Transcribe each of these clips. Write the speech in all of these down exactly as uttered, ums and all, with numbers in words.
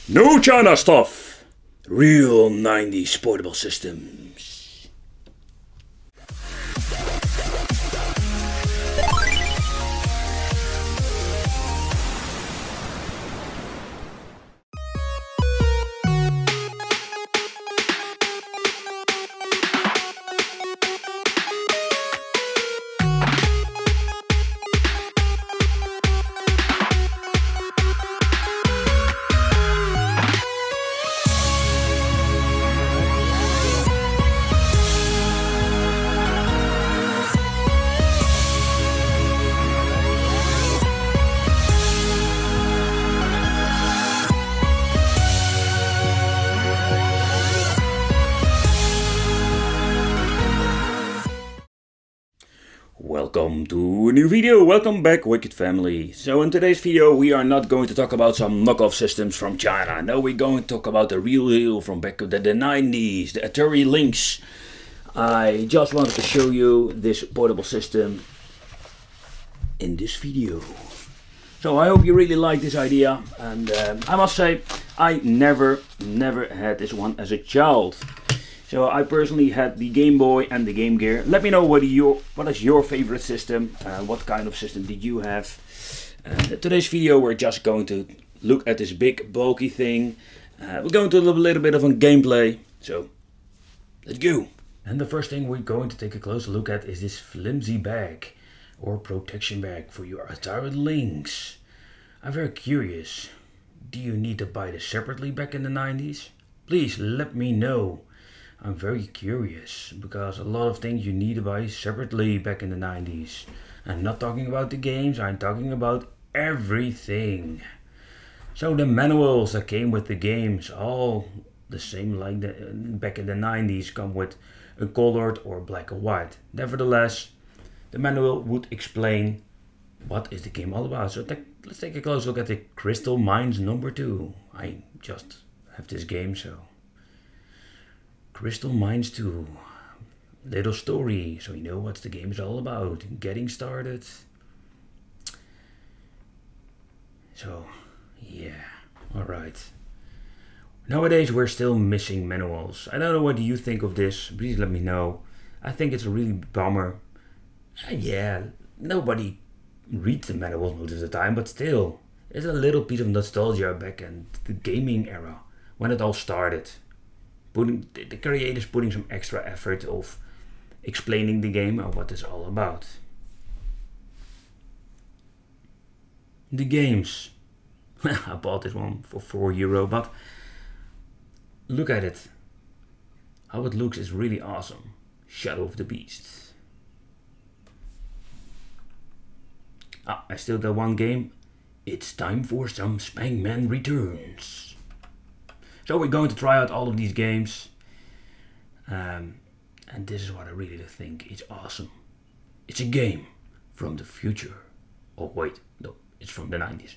No China stuff! Real nineties portable systems. Welcome to a new video, welcome back Wicked family. So in today's video we are not going to talk about some knockoff systems from China. No, we're going to talk about the real deal from back of the, the nineties, the Atari Lynx. I just wanted to show you this portable system in this video. So I hope you really like this idea, and um, I must say I never, never had this one as a child. So I personally had the Game Boy and the Game Gear. Let me know what your what is your favorite system. Uh, what kind of system did you have? Uh, today's video we're just going to look at this big bulky thing. Uh, we're going to do a little bit of a gameplay. So let's go. And the first thing we're going to take a closer look at is this flimsy bag or protection bag for your Atari Lynx. I'm very curious. Do you need to buy this separately back in the nineties? Please let me know. I'm very curious, because a lot of things you need to buy separately back in the nineties. I'm not talking about the games, I'm talking about everything. So the manuals that came with the games, all the same like the, back in the nineties, come with a colored or black or white. Nevertheless, the manual would explain what is the game all about. So let's take a close look at the Crystal Mines number two. I just have this game, so... Crystal Mines two. Little story, so you know what the game is all about. Getting started. So, yeah. Alright. Nowadays we're still missing manuals. I don't know what you think of this. Please let me know. I think it's a really bummer. Uh, yeah, nobody reads the manuals most of the time, but still. It's a little piece of nostalgia back in the gaming era. When it all started. Putting, the creators putting some extra effort of explaining the game and what it's all about. The games. I bought this one for four euro, but look at it. How it looks is really awesome. Shadow of the Beast. Ah, I still got one game. It's time for some Spankman Returns. So we're going to try out all of these games, um, and this is what I really think is awesome. It's a game from the future. Oh wait, no, it's from the nineties.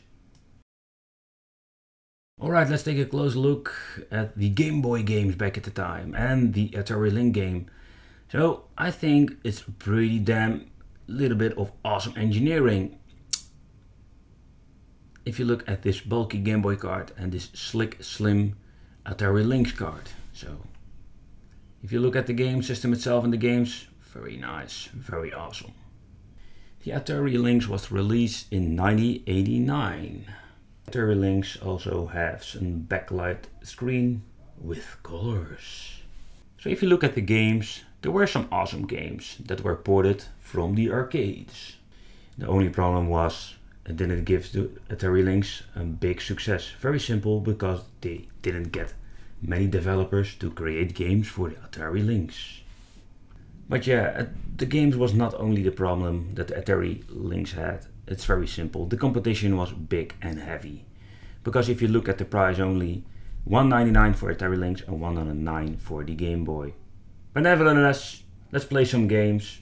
Alright, let's take a close look at the Game Boy games back at the time and the Atari Lynx game. So I think it's pretty damn little bit of awesome engineering. If you look at this bulky Game Boy card and this slick, slim Atari Lynx card. So if you look at the game system itself and the games, very nice, very awesome. The Atari Lynx was released in nineteen eighty-nine. Atari Lynx also has a backlight screen with colors. So if you look at the games, there were some awesome games that were ported from the arcades. The only problem was it didn't give the Atari Lynx a big success. Very simple, because they didn't get many developers to create games for the Atari Lynx. But yeah, the games was not only the problem that the Atari Lynx had. It's very simple. The competition was big and heavy. Because if you look at the price, only one ninety-nine for Atari Lynx and one hundred nine for the Game Boy. But nevertheless, let's play some games.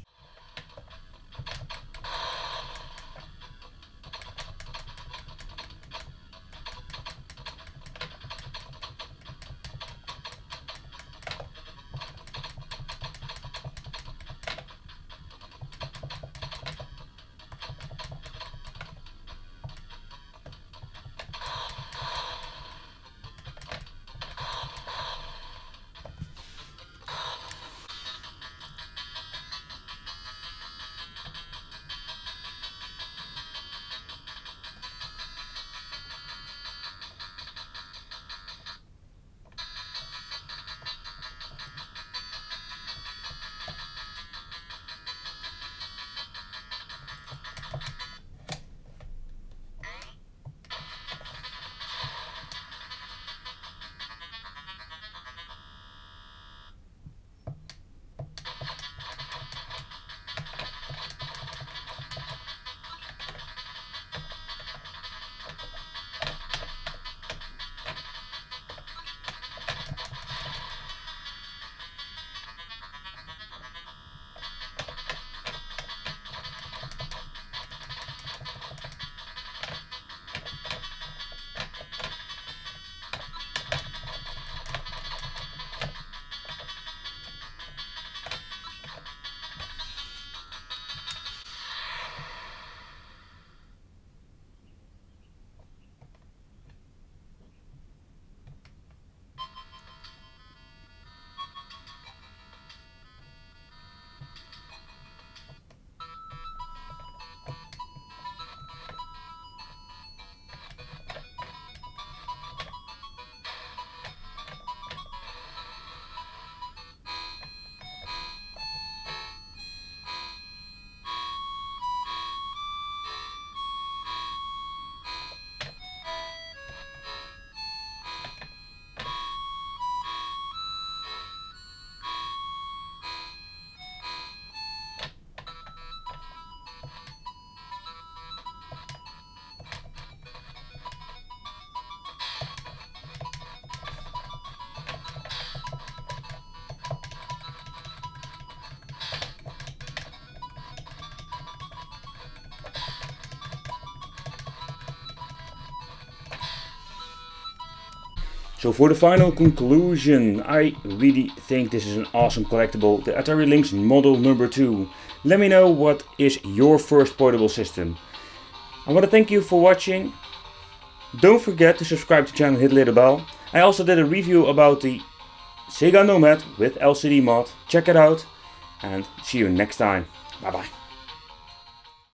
So for the final conclusion, I really think this is an awesome collectible, the Atari Lynx model number two. Let me know what is your first portable system. I want to thank you for watching. Don't forget to subscribe to the channel and hit the little bell. I also did a review about the Sega Nomad with L C D mod. Check it out and see you next time. Bye bye.